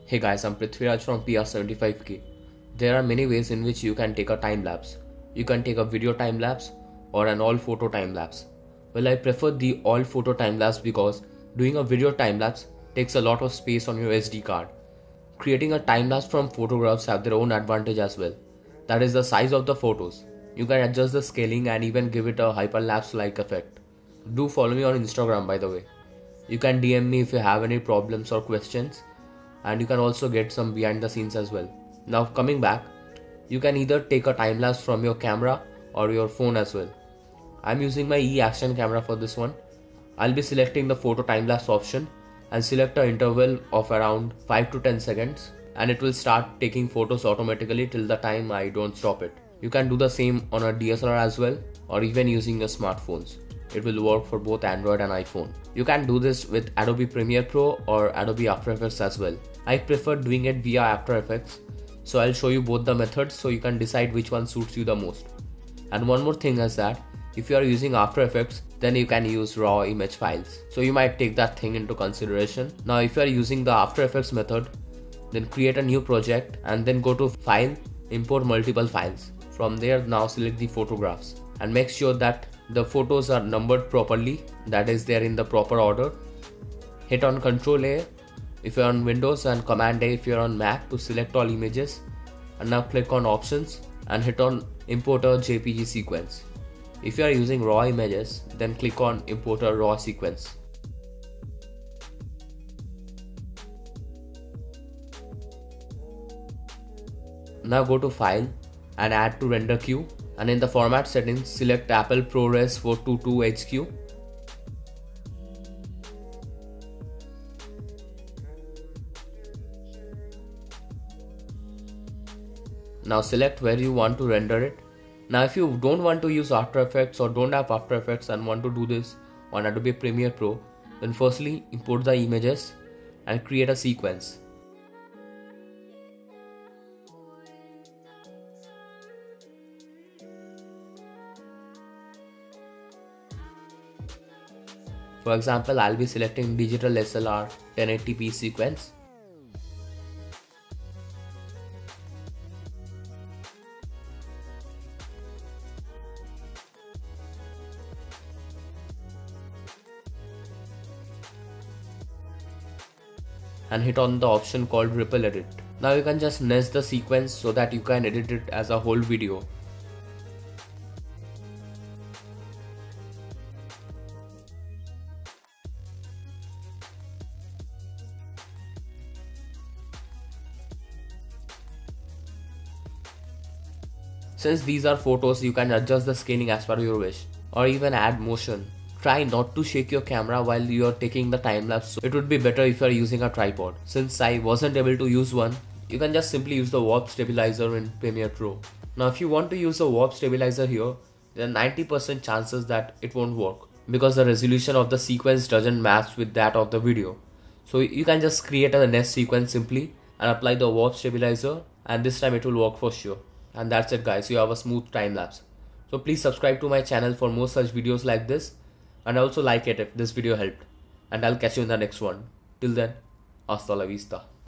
Hey guys, I'm Prithviraj from PR75K. There are many ways in which you can take a time lapse. You can take a video time lapse or an all photo time lapse. Well, I prefer the all photo time lapse because doing a video time lapse takes a lot of space on your SD card. Creating a time lapse from photographs have their own advantage as well. That is the size of the photos. You can adjust the scaling and even give it a hyperlapse like effect. Do follow me on Instagram, by the way. You can DM me if you have any problems or questions, and you can also get some behind the scenes as well. Now coming back, you can either take a time lapse from your camera or your phone as well. I'm using my E-Action camera for this one. I'll be selecting the photo time lapse option and select an interval of around 5 to 10 seconds, and it will start taking photos automatically till the time I don't stop it. You can do the same on a DSLR as well, or even using your smartphones. It will work for both Android and iPhone. You can do this with Adobe Premiere Pro or Adobe After Effects as well. I prefer doing it via After Effects, so I'll show you both the methods so you can decide which one suits you the most. And one more thing is that if you are using After Effects, then you can use raw image files. So you might take that thing into consideration. Now if you are using the After Effects method, then create a new project and then go to File, Import Multiple Files. From there, now select the photographs and make sure that the photos are numbered properly, that is, they're in the proper order. Hit on Ctrl A if you're on Windows and Command A if you're on Mac to select all images, and now click on Options and hit on Import a JPG sequence. If you are using raw images, then click on Import a raw sequence. Now go to File and Add to Render Queue, and in the format settings select Apple ProRes 422 HQ. Now select where you want to render it. Now if you don't want to use After Effects or don't have After Effects and want to do this on Adobe Premiere Pro, then firstly import the images and create a sequence. For example, I'll be selecting Digital SLR 1080p sequence. And hit on the option called Ripple Edit. Now you can just nest the sequence so that you can edit it as a whole video. Since these are photos, you can adjust the scaling as per your wish, or even add motion. Try not to shake your camera while you are taking the time lapse. So it would be better if you are using a tripod. Since I wasn't able to use one, you can just simply use the warp stabilizer in Premiere Pro. Now if you want to use a warp stabilizer here, there are 90% chances that it won't work because the resolution of the sequence doesn't match with that of the video. So you can just create a nest sequence simply and apply the warp stabilizer, and this time it will work for sure. And that's it guys, you have a smooth time lapse. So please subscribe to my channel for more such videos like this, and also like it if this video helped, and I'll catch you in the next one. Till then, hasta la vista.